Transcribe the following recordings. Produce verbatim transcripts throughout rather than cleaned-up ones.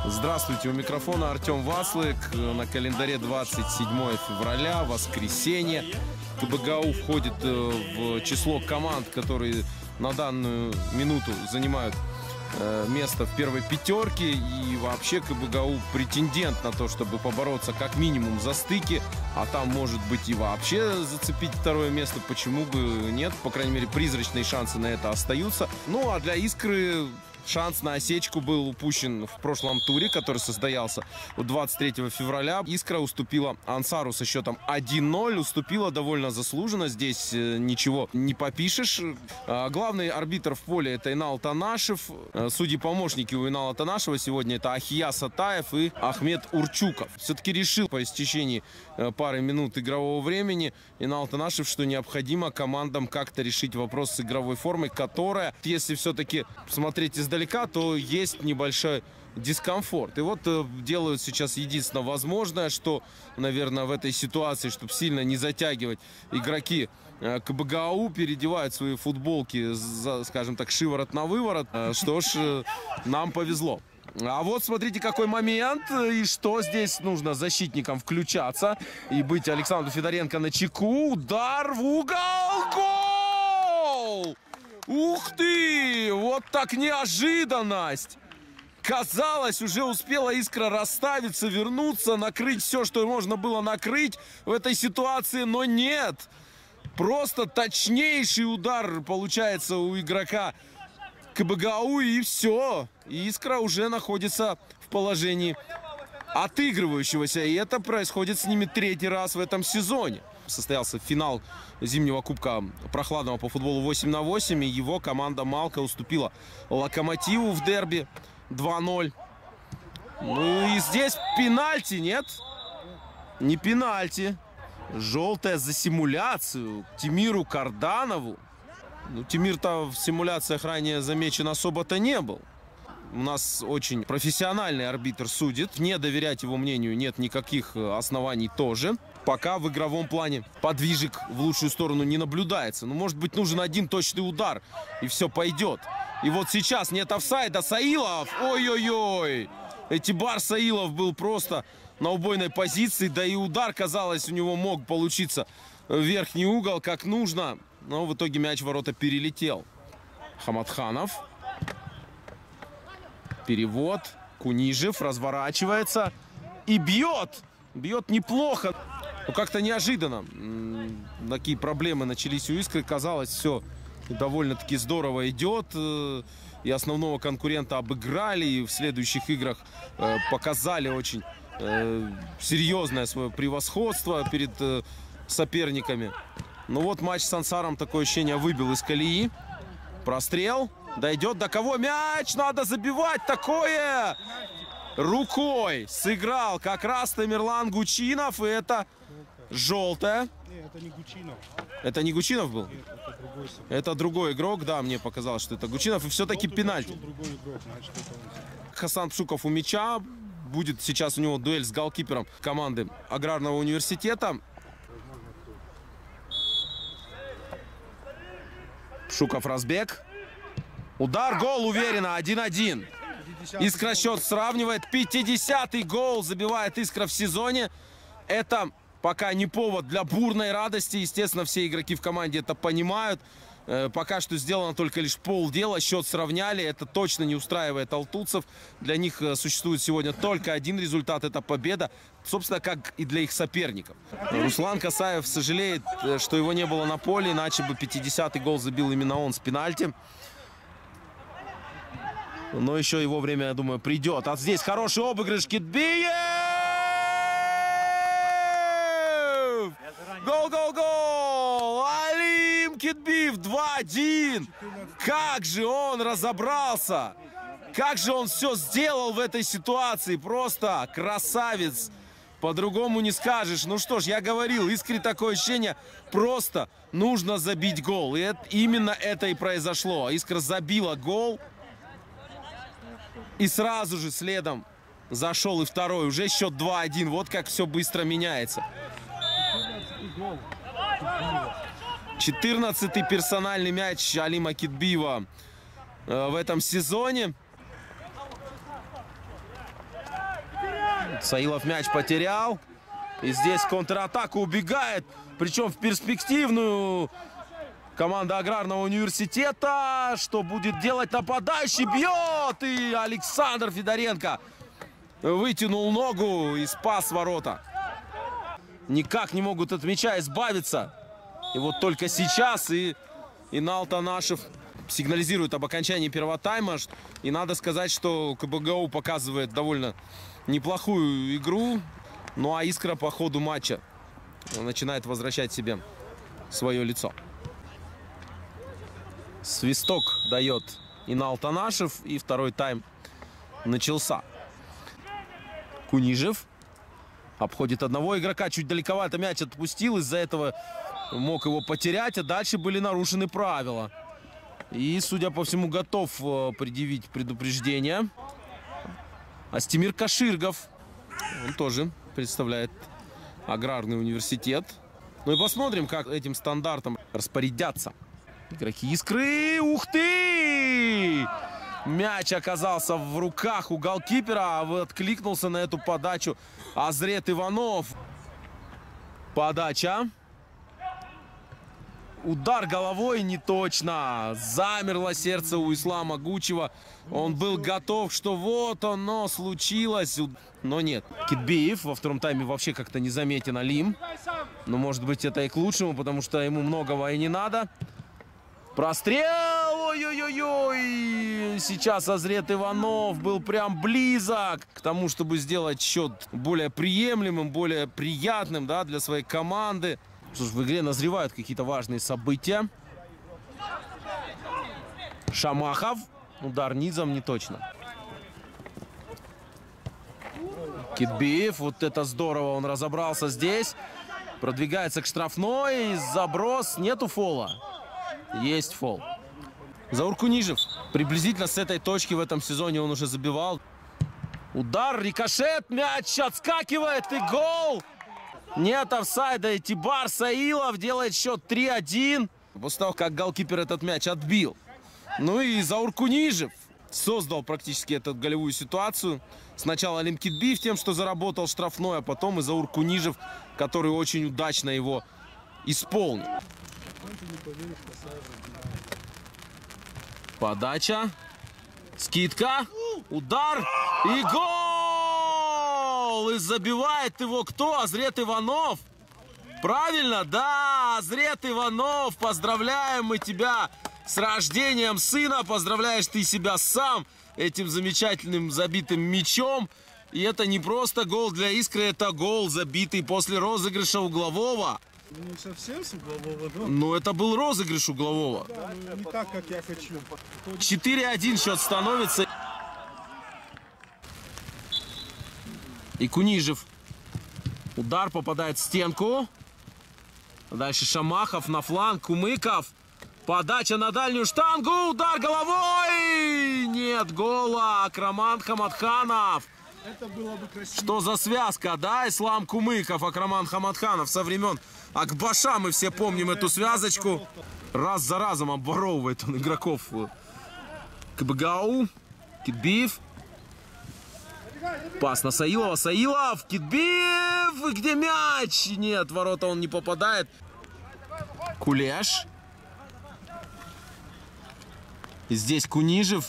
Здравствуйте, у микрофона Артем Васлык. На календаре двадцать седьмое февраля, воскресенье. КБГУ входит в число команд, которые на данную минуту занимают место в первой пятерке. И вообще КБГУ претендент на то, чтобы побороться как минимум за стыки. А там, может быть, и вообще зацепить второе место. Почему бы нет? По крайней мере, призрачные шансы на это остаются. Ну, а для «Искры» шанс на осечку был упущен в прошлом туре, который состоялся двадцать третьего февраля. «Искра» уступила «Ансару» со счетом один ноль. Уступила довольно заслуженно. Здесь ничего не попишешь. Главный арбитр в поле — это Инал Танашев. Судьи-помощники у Инала Танашева сегодня — это Ахия Сатаев и Ахмед Урчуков. Все-таки решил по истечении пары минут игрового времени Инал Танашев, что необходимо командам как-то решить вопрос с игровой формой, которая, если все-таки смотреть издалека, то есть небольшой дискомфорт. И вот э, делают сейчас единственное возможное, что, наверное, в этой ситуации, чтобы сильно не затягивать, игроки э, КБГУ переодевают свои футболки, за, скажем так, шиворот на выворот. Э, что ж, э, нам повезло. А вот смотрите, какой момент, и что здесь нужно защитникам включаться и быть Александру Федоренко на чеку. Удар в угол! Гол! Ух ты! Вот так неожиданность! Казалось, уже успела «Искра» расставиться, вернуться, накрыть все, что можно было накрыть в этой ситуации, но нет! Просто точнейший удар получается у игрока КБГУ, и все. И «Искра» уже находится в положении отыгрывающегося. И это происходит с ними третий раз в этом сезоне. Состоялся финал зимнего кубка прохладного по футболу восемь на восемь. И его команда «Малка» уступила «Локомотиву» в дерби два ноль. Ну и здесь пенальти, нет? Не пенальти. Желтая за симуляцию Тимиру Карданову. Ну, Тимир-то в симуляциях ранее замечен особо-то не был. У нас очень профессиональный арбитр судит. Не доверять его мнению нет никаких оснований тоже. Пока в игровом плане подвижек в лучшую сторону не наблюдается. Ну, может быть, нужен один точный удар, и все пойдет. И вот сейчас нет офсайда. Саилов! Ой-ой-ой! Этибар Саилов был просто на убойной позиции. Да и удар, казалось, у него мог получиться в верхний угол, как нужно. Но в итоге мяч в ворота перелетел. Хаматханов. Перевод. Кунижев разворачивается и бьет. Бьет неплохо. Но как-то неожиданно. Такие проблемы начались у «Искры». Казалось, все довольно-таки здорово идет. И основного конкурента обыграли. И в следующих играх показали очень серьезное свое превосходство перед соперниками. Ну вот матч с «Ансаром», такое ощущение, выбил из колеи. Прострел. Дойдет до кого? Мяч! Надо забивать такое! Рукой сыграл как раз Тамерлан Гучинов. И это желтая. Нет, это не Гучинов. Это не Гучинов был? Нет, это другой. Это другой игрок. Да, мне показалось, что это Гучинов. И все-таки пенальти. Другой игрок, значит, это он. Хасан Пшуков у мяча. Будет сейчас у него дуэль с голкипером команды Аграрного университета. Пшуков, разбег. Удар, гол уверенно, один один. «Искра» счет сравнивает. пятидесятый гол забивает «Искра» в сезоне. Это пока не повод для бурной радости. Естественно, все игроки в команде это понимают. Пока что сделано только лишь полдела. Счет сравняли. Это точно не устраивает алтутцев. Для них существует сегодня только один результат. Это победа. Собственно, как и для их соперников. Руслан Касаев сожалеет, что его не было на поле. Иначе бы пятидесятый гол забил именно он с пенальти. Но еще его время, я думаю, придет. А здесь хороший обыгрыш. Китбиев! Гол, гол, гол! Алим Китбиев два один! Как же он разобрался! Как же он все сделал в этой ситуации! Просто красавец! По-другому не скажешь. Ну что ж, я говорил, «Искре» такое ощущение, просто нужно забить гол. И это, именно это и произошло. «Искра» забила гол. И сразу же следом зашел и второй. Уже счет два один. Вот как все быстро меняется. четырнадцатый персональный мяч Алима Китбиева в этом сезоне. Саилов мяч потерял. И здесь контратака убегает. Причем в перспективную. Команда Аграрного университета. Что будет делать нападающий? Бьет! И Александр Федоренко вытянул ногу и спас ворота. Никак не могут от мяча избавиться. И вот только сейчас и Инал Танашев сигнализирует об окончании первого тайма. И надо сказать, что КБГУ показывает довольно неплохую игру. Ну а Искра по ходу матча начинает возвращать себе свое лицо. Свисток дает Инал Танашев. И второй тайм начался. Кунижев обходит одного игрока. Чуть далековато мяч отпустил. Из-за этого мог его потерять. А дальше были нарушены правила. И, судя по всему, готов предъявить предупреждение Астемир Каширгов. Он тоже представляет Аграрный университет. Ну и посмотрим, как этим стандартом распорядятся игроки Искры. Ух ты! Мяч оказался в руках у голкипера. А откликнулся на эту подачу Азрет Иванов. Подача. Удар головой не точно. Замерло сердце у Ислама Гучева. Он был готов, что вот оно случилось. Но нет. Китбиев во втором тайме вообще как-то не заметен Алим. Но может быть это и к лучшему, потому что ему многого и не надо. Прострел! Ой-ой-ой! Сейчас Азрет Иванов был прям близок к тому, чтобы сделать счет более приемлемым, более приятным, да, для своей команды. Что ж, в игре назревают какие-то важные события. Шамахов. Удар низом не точно. Китбиев. Вот это здорово. Он разобрался здесь. Продвигается к штрафной. Заброс. Нету фола. Есть фол. Заур Кунижев. Приблизительно с этой точки в этом сезоне он уже забивал. Удар. Рикошет. Мяч отскакивает. И гол. Нет офсайда, и Тибар Саилов делает счет три один. После того, как голкипер этот мяч отбил. Ну и Заур Кунижев создал практически эту голевую ситуацию. Сначала Алим Китбиев тем, что заработал штрафной, а потом и Заур Кунижев, который очень удачно его исполнил. Подача. Скидка. Удар. И гол! И забивает его кто? Азрет Иванов. Правильно? Да, Азрет Иванов. Поздравляем мы тебя с рождением сына. Поздравляешь ты себя сам этим замечательным забитым мячом. И это не просто гол для Искры, это гол, забитый после розыгрыша углового. Не совсем с углового, да? Ну, это был розыгрыш углового. Да, ну, не так, как я хочу. четыре один счет становится. И Кунижев. Удар попадает в стенку. Дальше Шамахов на фланг. Кумыков. Подача на дальнюю штангу. Удар головой. Нет гола. Акраман Хамадханов. Это было бы красиво. Что за связка, да? Ислам Кумыков, Акраман Хамадханов. Со времен Акбаша мы все помним эту связочку. Раз за разом обворовывает он игроков КБГУ. Китбиев. Пас на Саилова. Саилов. Китбиев. И где мяч? Нет, в ворота он не попадает. Кулеш. И здесь Кунижев.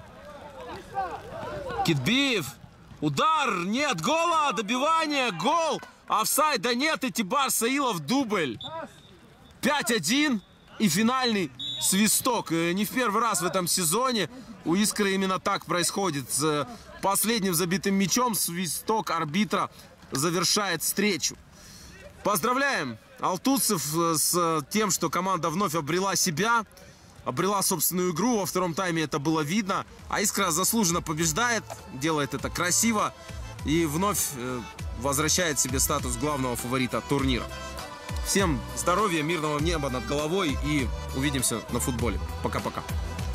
Китбиев. Удар. Нет гола. Добивание. Гол. Офсайда нет. И Тибар Саилов дубль. пять один. И финальный свисток. Не в первый раз в этом сезоне у Искры именно так происходит. С последним забитым мячом свисток арбитра завершает встречу. Поздравляем алтутцев с тем, что команда вновь обрела себя, обрела собственную игру. Во втором тайме это было видно. А Искра заслуженно побеждает, делает это красиво и вновь возвращает себе статус главного фаворита турнира. Всем здоровья, мирного неба над головой и увидимся на футболе. Пока-пока.